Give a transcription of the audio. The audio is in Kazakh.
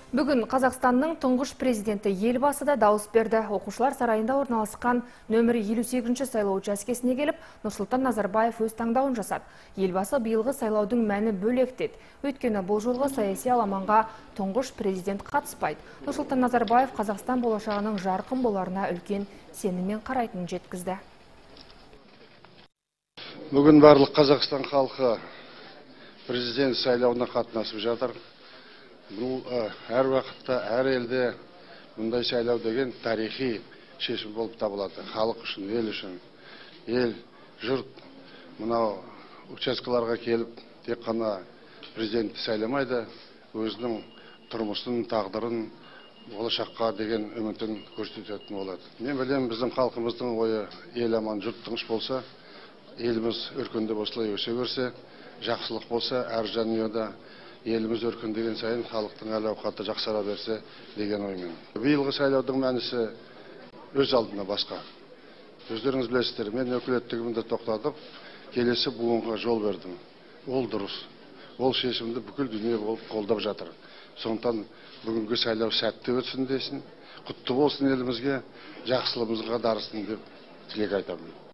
Бүгін Қазақстанның тұңғыш президенті елбасы да дауыс берді. Оқушылар сарайында орналасқан нөмірі 58-ші сайлау учаскесіне келіп, Нұрсұлтан Назарбаев өз таңдауын жасады. Елбасы биылғы сайлаудың мәні бөлек деді. Өйткені бұл жолғы саяси аламанға тұңғыш президент қатыспайды. Нұрсұлтан Назарбаев Қазақстан болашағының жарқын боларына үлкен сеніммен қарайтынын жеткізді. Бүгін барлық Қазақстан халқы президент сайлауына қатынасып жатыр. Бұл әр уақытта, әр елде мұндай сайлау деген тарихи шешім болып табылады. Халық үшін, ел үшін. Ел, жұрт мынау учаскаларға келіп, тек қана президентті сайламайды, өзінің тұрмысын, тағдырын, болашаққа деген үмітін көрсететін болады. Мен білем, біздің халқымыздың ойы ел аман, жұрт тыныш болса, еліміз өркендеп осылай өсе берсе, жақсылық болса, әр жанұяда еліміз өркендеген сайын халықтың әл-ауқаты жақсара берсе деген оймен. Биылғы сайлаудың мәнісі өз алдына басқа. Өздеріңіз білесіздер, мен өкілеттігімді тоқтатып, келесі буынға жол бердім. Ол дұрыс. Ол шешімді бүкіл дүние болып қолдап жатыр. Сондықтан бүгінгі сайлау сәтті өтсін десін, құтты болсын елімізге, жақсылығымызға дарысын деп тілек айтамын.